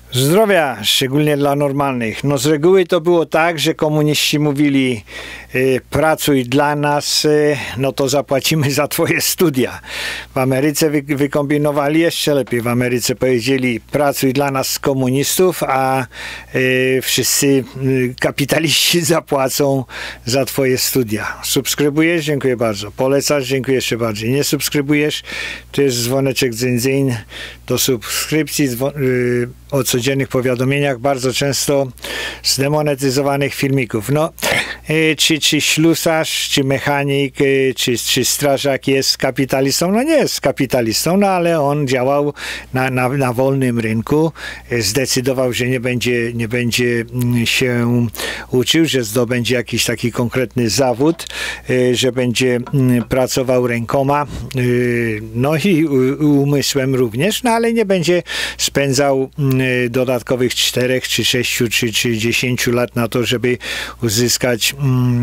Zdrowia, szczególnie dla normalnych. No z reguły to było tak, że komuniści mówili pracuj dla nas, no to zapłacimy za twoje studia. W Ameryce wykombinowali jeszcze lepiej. W Ameryce powiedzieli pracuj dla nas komunistów, a wszyscy kapitaliści zapłacą za twoje studia. Subskrybujesz? Dziękuję bardzo. Polecasz? Dziękuję jeszcze bardziej. Nie subskrybujesz? To jest dzwoneczek dzyń do subskrypcji o codziennych powiadomieniach, bardzo często zdemonetyzowanych filmików. No, czy ślusarz, czy mechanik, czy strażak jest kapitalistą? No nie jest kapitalistą, no ale on działał na wolnym rynku, zdecydował, że nie będzie się uczył, że zdobędzie jakiś taki konkretny zawód, że będzie pracował rękoma, no i umysłem również, no ale nie będzie spędzał dodatkowych 4, czy 6, czy 10 lat na to, żeby uzyskać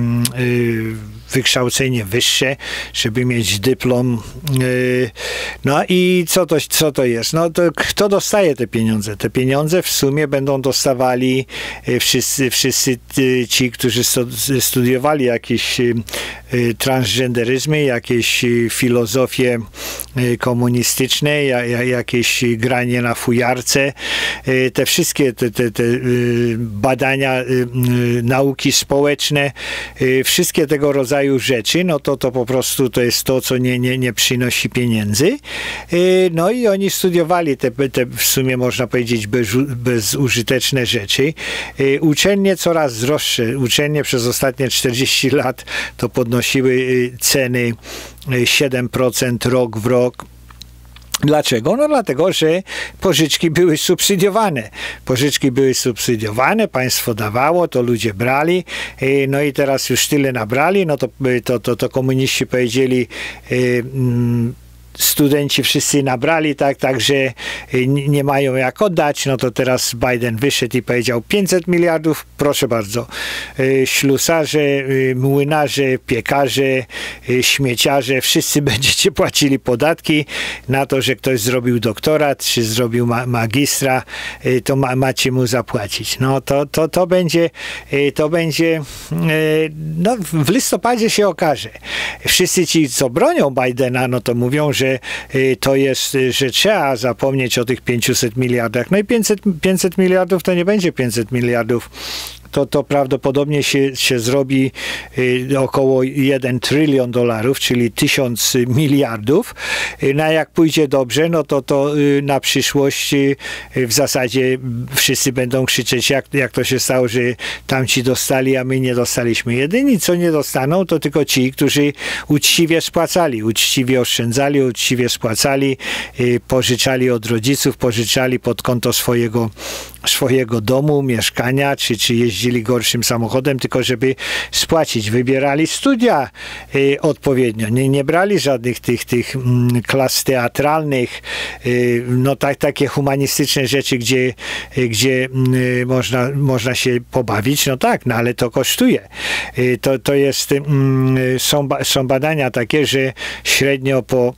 wykształcenie wyższe, żeby mieć dyplom. No i co to jest? No to kto dostaje te pieniądze? Te pieniądze w sumie będą dostawali wszyscy ci, którzy studiowali jakieś transgenderyzmy, jakieś filozofie komunistyczne, jakieś granie na fujarce, te wszystkie te badania, nauki społeczne, wszystkie tego rodzaju rzeczy, no to po prostu to jest to, co nie przynosi pieniędzy. No i oni studiowali te w sumie można powiedzieć bezużyteczne rzeczy. Uczelnie coraz droższe. Uczelnie przez ostatnie 40 lat to podnosiły ceny 7% rok w rok. Dlaczego? No dlatego, że pożyczki były subsydiowane. Pożyczki były subsydiowane, państwo dawało, to ludzie brali, no i teraz już tyle nabrali, no to komuniści powiedzieli, studenci wszyscy nabrali, tak, że nie mają jak oddać, no to teraz Biden wyszedł i powiedział 500 miliardów, proszę bardzo. Ślusarze, młynarze, piekarze, śmieciarze, wszyscy będziecie płacili podatki na to, że ktoś zrobił doktorat, czy zrobił magistra, to macie mu zapłacić. No to będzie no w listopadzie się okaże. Wszyscy ci, co bronią Bidena, no to mówią, że to jest, że trzeba zapomnieć o tych 500 miliardach. No i 500 miliardów to nie będzie 500 miliardów. To prawdopodobnie się zrobi około 1 trylion dolarów, czyli 1000 miliardów. No a jak pójdzie dobrze, no to na przyszłość w zasadzie wszyscy będą krzyczeć, jak to się stało, że tamci dostali, a my nie dostaliśmy. Jedyni, co nie dostaną, to tylko ci, którzy uczciwie spłacali, uczciwie oszczędzali, uczciwie spłacali, pożyczali od rodziców, pożyczali pod konto swojego domu, mieszkania, czy jeździli gorszym samochodem, tylko żeby spłacić. Wybierali studia odpowiednio. Nie brali żadnych tych klas teatralnych, no takie humanistyczne rzeczy, gdzie można się pobawić, no tak, no ale to kosztuje. To jest, są badania takie, że średnio po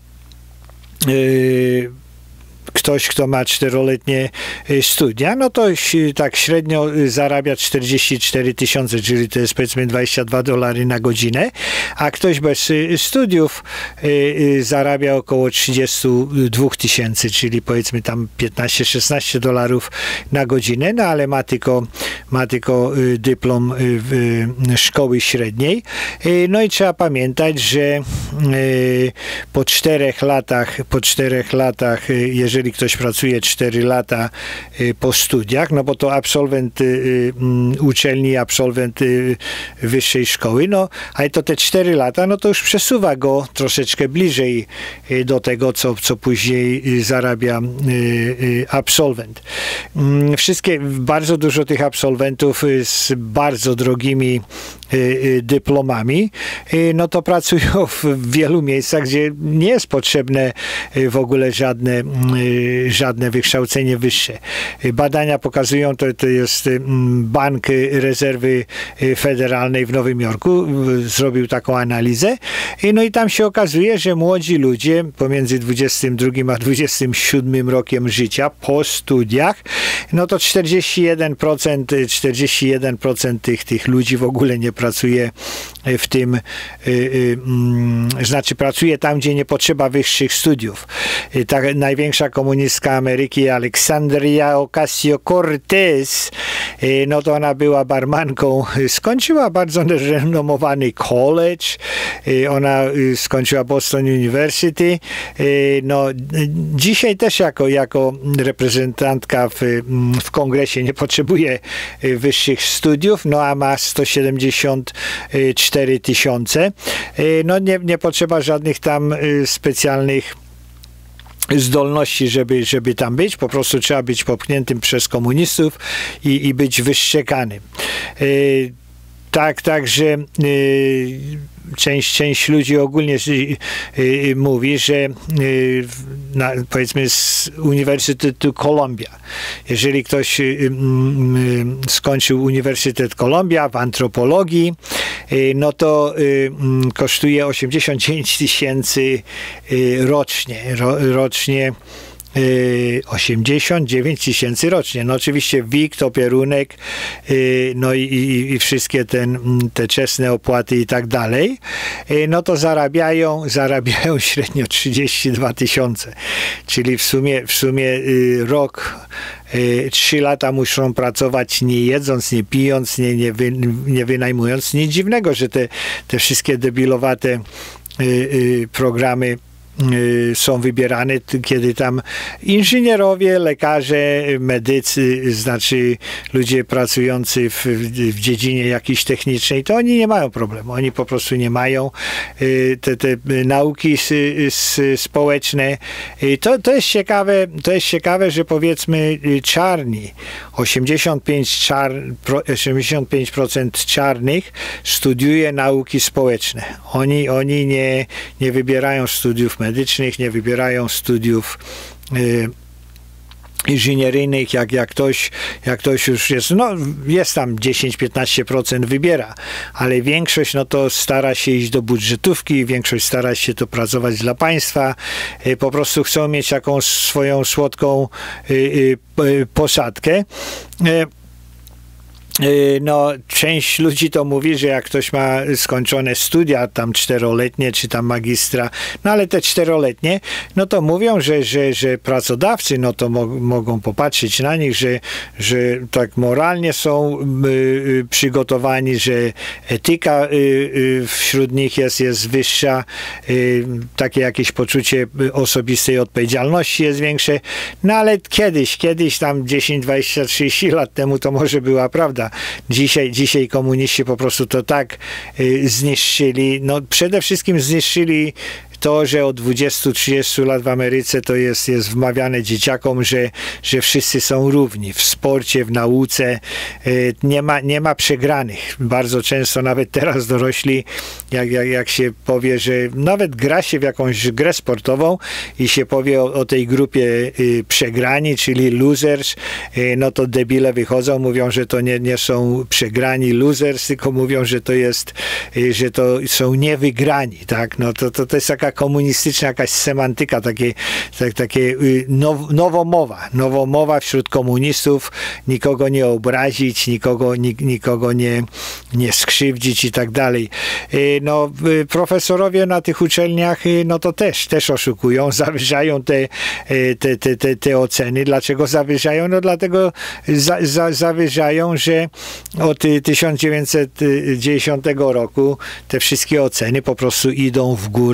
ktoś, kto ma 4-letnie studia, no to tak średnio zarabia 44 tysiące, czyli to jest powiedzmy $22 na godzinę, a ktoś bez studiów zarabia około 32 tysięcy, czyli powiedzmy tam $15-16 na godzinę, no ale ma tylko dyplom szkoły średniej. No i trzeba pamiętać, że po 4 latach, jeżeli ktoś pracuje 4 lata po studiach, no bo to absolwent uczelni, absolwent wyższej szkoły, no ale to te 4 lata, no to już przesuwa go troszeczkę bliżej do tego, co później zarabia absolwent. Bardzo dużo tych absolwentów z bardzo drogimi dyplomami, no to pracują w w wielu miejscach, gdzie nie jest potrzebne w ogóle żadne wykształcenie wyższe. Badania pokazują, to jest Bank Rezerwy Federalnej w Nowym Jorku, zrobił taką analizę, no i tam się okazuje, że młodzi ludzie pomiędzy 22 a 27 rokiem życia po studiach, no to 41% tych ludzi w ogóle nie pracuje w tym, znaczy pracuje tam, gdzie nie potrzeba wyższych studiów. Ta największa komunistka Ameryki, Alexandria Ocasio-Cortez, no to ona była barmanką, skończyła bardzo renomowany college, ona skończyła Boston University, no dzisiaj też jako reprezentantka w kongresie nie potrzebuje wyższych studiów, no a ma 174 tysiące. No nie potrzeba żadnych tam specjalnych zdolności, żeby tam być. Po prostu trzeba być popchniętym przez komunistów i być wyszczekanym. Także część ludzi ogólnie mówi, że powiedzmy z Uniwersytetu Columbia, jeżeli ktoś skończył Uniwersytet Columbia w antropologii, no to kosztuje 89 tysięcy rocznie. 89 tysięcy rocznie. No oczywiście WIG, topierunek, no i wszystkie te czesne opłaty i tak dalej, no to zarabiają średnio 32 tysiące. Czyli w sumie rok, 3 lata muszą pracować nie jedząc, nie pijąc, nie wynajmując. Nic dziwnego, że te wszystkie debilowate programy są wybierane, kiedy tam inżynierowie, lekarze, medycy, znaczy ludzie pracujący w dziedzinie jakiejś technicznej, to oni nie mają problemu. Oni po prostu nie mają te nauki społeczne. To jest ciekawe, że powiedzmy czarni, 85% czarnych studiuje nauki społeczne. Oni nie wybierają studiów medycznych, nie wybierają studiów inżynieryjnych, jak ktoś już jest, no jest tam 10-15% wybiera, ale większość no to stara się iść do budżetówki, większość stara się to pracować dla państwa, po prostu chcą mieć jakąś swoją słodką posadkę. No, część ludzi to mówi, że jak ktoś ma skończone studia, tam 4-letnie, czy tam magistra, no ale te 4-letnie, no to mówią, że pracodawcy, no to mogą popatrzeć na nich, że tak moralnie są przygotowani, że etyka wśród nich jest wyższa, takie jakieś poczucie osobistej odpowiedzialności jest większe, no ale kiedyś tam 10, 20, 30 lat temu to może była prawda. Dzisiaj komuniści po prostu to tak zniszczyli, no przede wszystkim zniszczyli to, że od 20-30 lat w Ameryce to jest wmawiane dzieciakom, że wszyscy są równi w sporcie, w nauce, nie ma przegranych. Bardzo często nawet teraz dorośli, jak się powie, że nawet gra się w jakąś grę sportową i się powie o tej grupie przegrani, czyli losers, no to debile wychodzą, mówią, że to nie są przegrani losers, tylko mówią, że to są niewygrani, tak? No to jest taka komunistyczna jakaś semantyka, takie nowomowa wśród komunistów, nikogo nie obrazić, nikogo nie skrzywdzić i tak dalej. No, profesorowie na tych uczelniach, no to też oszukują, zawyżają te oceny. Dlaczego zawyżają? No dlatego zawyżają, że od 1990 roku te wszystkie oceny po prostu idą w górę,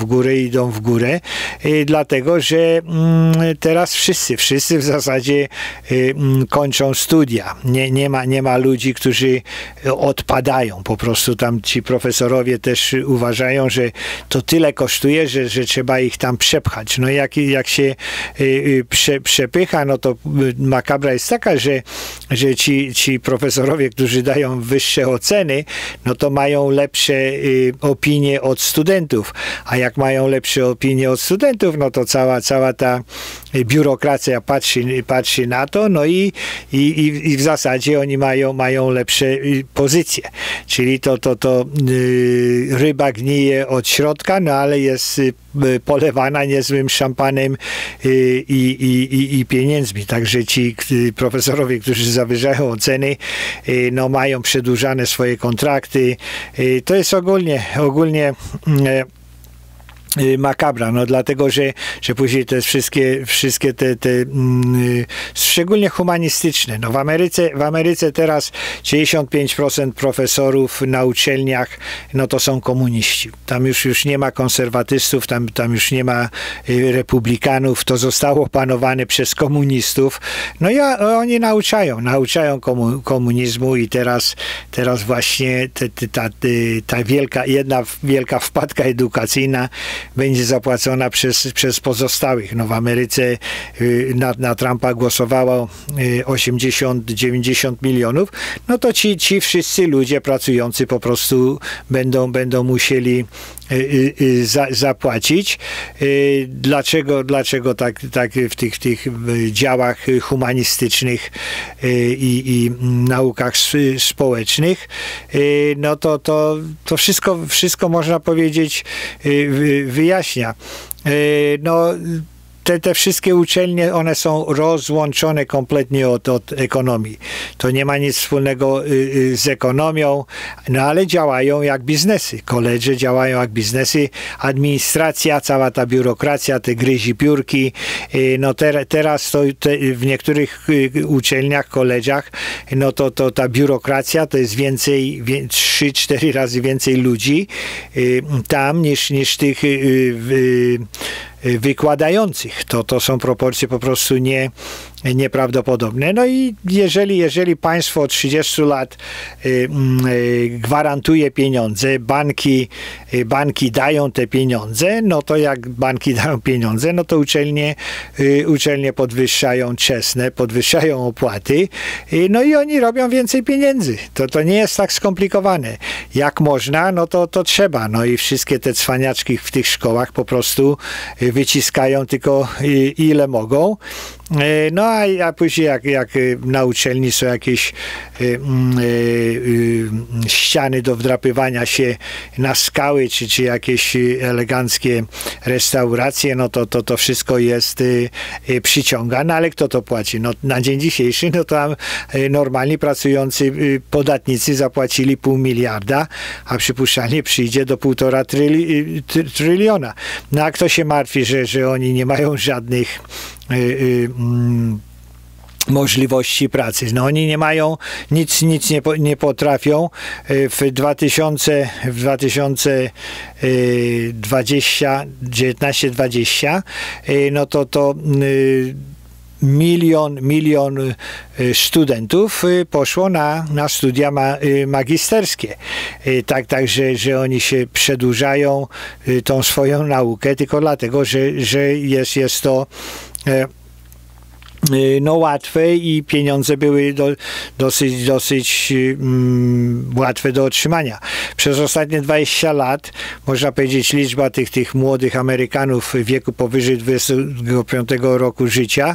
idą w górę, dlatego, że teraz wszyscy w zasadzie kończą studia. Nie ma ludzi, którzy odpadają. Po prostu tam ci profesorowie też uważają, że to tyle kosztuje, że trzeba ich tam przepchać. No jak się przepycha, no to makabra jest taka, że ci profesorowie, którzy dają wyższe oceny, no to mają lepsze opinie od studentów. A jak mają lepsze opinie od studentów, no to cała ta biurokracja patrzy na to, no i w zasadzie oni mają lepsze pozycje. Czyli to ryba gnije od środka, no ale jest polewana niezłym szampanem i pieniędzmi. Także ci profesorowie, którzy zawyżają oceny, no mają przedłużane swoje kontrakty. To jest ogólnie makabra, no dlatego, że później te wszystkie te szczególnie humanistyczne. No w Ameryce teraz 95% profesorów na uczelniach, no to są komuniści. Tam już nie ma konserwatystów, tam już nie ma republikanów, to zostało opanowane przez komunistów. No i oni nauczają komunizmu i teraz właśnie ta jedna wielka wpadka edukacyjna będzie zapłacona przez pozostałych. No w Ameryce na Trumpa głosowało 80-90 milionów, no to ci wszyscy ludzie pracujący po prostu będą musieli zapłacić. Dlaczego tak w tych działach humanistycznych i naukach społecznych? No to wszystko można powiedzieć wyjaśnia. No te wszystkie uczelnie, one są rozłączone kompletnie od ekonomii. To nie ma nic wspólnego z ekonomią, no ale działają jak biznesy. Koledże działają jak biznesy. Administracja, cała ta biurokracja, te gryzi piórki. No teraz w niektórych uczelniach, koledżach, no to ta biurokracja to jest 3-4 razy więcej ludzi tam niż tych wykładających. To są proporcje po prostu nieprawdopodobne. No i jeżeli państwo od 30 lat gwarantuje pieniądze, banki dają te pieniądze, no to jak banki dają pieniądze, no to uczelnie podwyższają podwyższają opłaty, no i oni robią więcej pieniędzy. To nie jest tak skomplikowane. Jak można, no to trzeba. No i wszystkie te cwaniaczki w tych szkołach po prostu wyciskają tylko ile mogą. No a później jak na uczelni są jakieś ściany do wdrapywania się na skały, czy jakieś eleganckie restauracje, no to wszystko jest przyciągane, ale kto to płaci? No na dzień dzisiejszy, no to normalni pracujący podatnicy zapłacili 0,5 miliarda, a przypuszczalnie przyjdzie do 1,5 tryliona. No a kto się martwi, że oni nie mają żadnych możliwości pracy. No oni nie mają, nic nie potrafią. W 19-20 no to milion studentów poszło na studia magisterskie. Że oni się przedłużają tą swoją naukę tylko dlatego, że jest to no łatwe i pieniądze były dosyć łatwe do otrzymania. Przez ostatnie 20 lat, można powiedzieć, liczba tych młodych Amerykanów w wieku powyżej 25 roku życia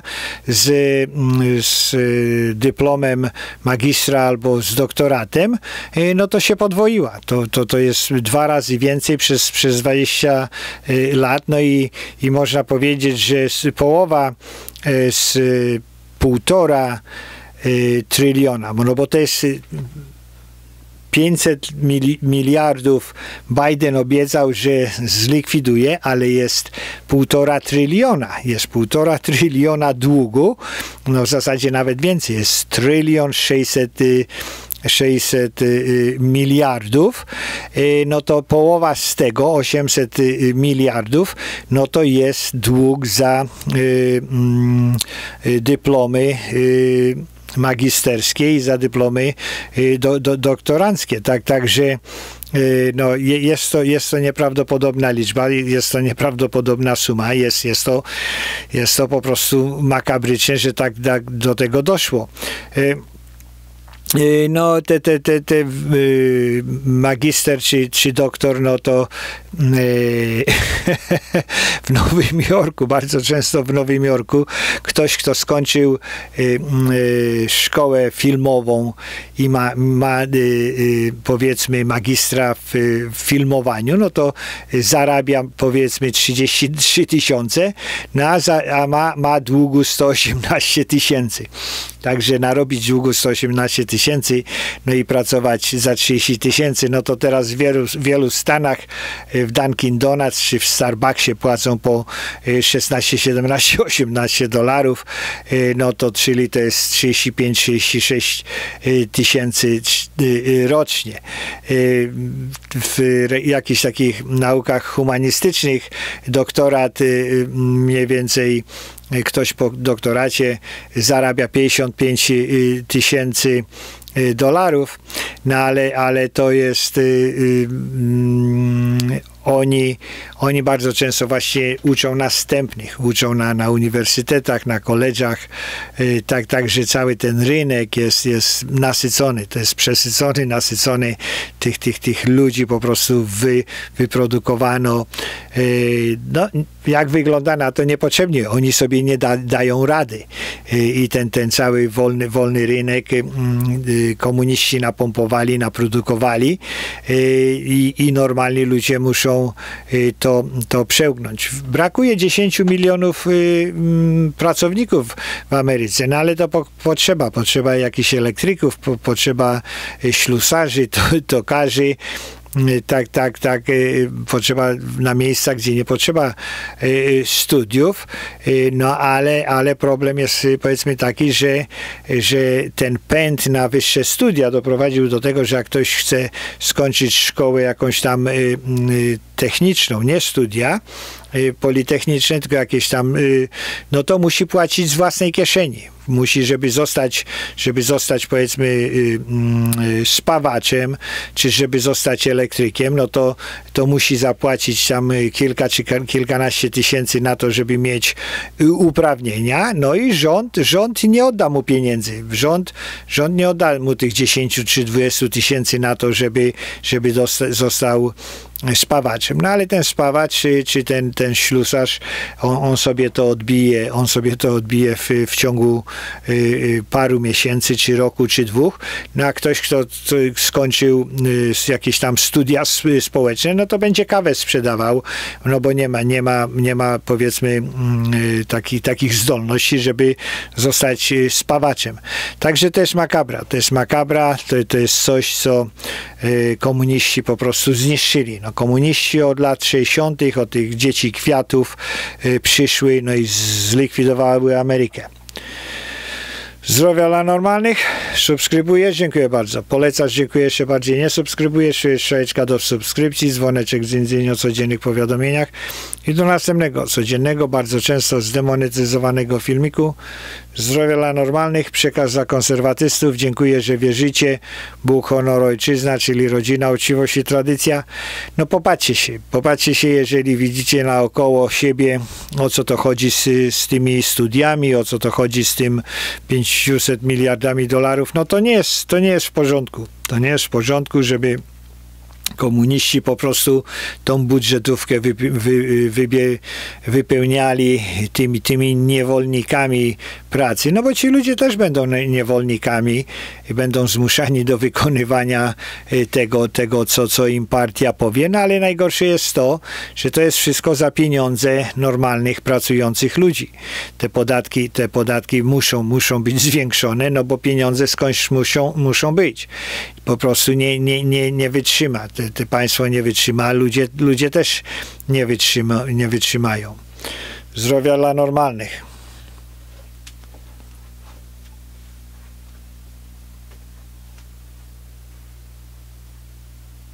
z dyplomem magistra albo z doktoratem, no to się podwoiła. To jest 2 razy więcej przez 20 lat, no i można powiedzieć, że połowa z 1,5 tryliona, no bo to jest 500 miliardów. Biden obiecał, że zlikwiduje, ale jest 1,5 tryliona. Jest 1,5 tryliona długu, no w zasadzie nawet więcej, jest 1 600 600 miliardów, no to połowa z tego, 800 miliardów, no to jest dług za dyplomy magisterskie i za dyplomy doktoranckie. Także no, jest to nieprawdopodobna liczba, jest to nieprawdopodobna suma, jest to po prostu makabryczne, że tak do tego doszło. No, magister czy doktor, no to w Nowym Jorku, bardzo często w Nowym Jorku, ktoś, kto skończył szkołę filmową i ma powiedzmy magistra w filmowaniu, no to zarabia powiedzmy 33 000, no ma długu 118 000. Także narobić długu 118 000, no i pracować za 30 000, no to teraz w wielu stanach w Dunkin Donuts czy w Starbucksie płacą po 16, 17, 18 dolarów, no to czyli to jest 35-36 tysięcy rocznie. W jakichś takich naukach humanistycznych doktorat mniej więcej ktoś po doktoracie zarabia 55 000 dolarów, no ale to jest oni bardzo często właśnie uczą następnych, uczą na uniwersytetach, na koledżach, także cały ten rynek jest nasycony, to jest przesycony, nasycony, tych ludzi po prostu wyprodukowano. No, jak wygląda na to niepotrzebnie, oni sobie nie dają rady i ten cały wolny rynek komuniści napompowali, naprodukowali i normalni ludzie muszą to przełknąć. Brakuje 10 milionów pracowników w Ameryce, no ale to potrzeba jakichś elektryków, potrzeba ślusarzy, tokarzy, tak, potrzeba na miejscach, gdzie nie potrzeba studiów, no ale problem jest powiedzmy taki, że ten pęd na wyższe studia doprowadził do tego, że jak ktoś chce skończyć szkołę jakąś tam techniczną, nie studia politechniczne, tylko jakieś tam, no to musi płacić z własnej kieszeni. Musi, żeby zostać powiedzmy spawaczem, czy żeby zostać elektrykiem, no to musi zapłacić tam kilka czy kilkanaście tysięcy na to, żeby mieć uprawnienia, no i rząd nie odda mu pieniędzy. Rząd nie odda mu tych 10 czy 20 tysięcy na to, żeby został spawaczem. No ale ten spawacz czy ten ślusarz, on sobie to odbije w ciągu paru miesięcy, czy roku, czy dwóch. No a ktoś, kto skończył jakieś tam studia społeczne, no to będzie kawę sprzedawał, no bo nie ma powiedzmy takich zdolności, żeby zostać spawaczem. Także to jest makabra, to jest coś, co komuniści po prostu zniszczyli. No, komuniści od lat 60., od tych dzieci kwiatów przyszły, no i zlikwidowały Amerykę. Zdrowia dla normalnych. Subskrybujesz? Dziękuję bardzo. Polecasz? Dziękuję jeszcze bardziej. Nie subskrybujesz? Strzałeczka do subskrypcji, dzwoneczek z dzwonieniem o codziennych powiadomieniach i do następnego, codziennego, bardzo często zdemonetyzowanego filmiku. Zdrowia dla normalnych. Przekaz dla konserwatystów. Dziękuję, że wierzycie. Bóg, honor, ojczyzna, czyli rodzina, uczciwość i tradycja. No popatrzcie się, jeżeli widzicie naokoło siebie, o co to chodzi z tymi studiami, o co to chodzi z tym 500 miliardami dolarów, no to nie jest w porządku. To nie jest w porządku, żeby komuniści po prostu tą budżetówkę wypełniali tymi niewolnikami pracy. No bo ci ludzie też będą niewolnikami i będą zmuszani do wykonywania tego co im partia powie. No ale najgorsze jest to, że to jest wszystko za pieniądze normalnych, pracujących ludzi. Te podatki muszą być zwiększone, no bo pieniądze skądś muszą być. Po prostu nie wytrzyma. Te państwo nie wytrzyma, ludzie też nie wytrzymają. Zdrowia dla normalnych.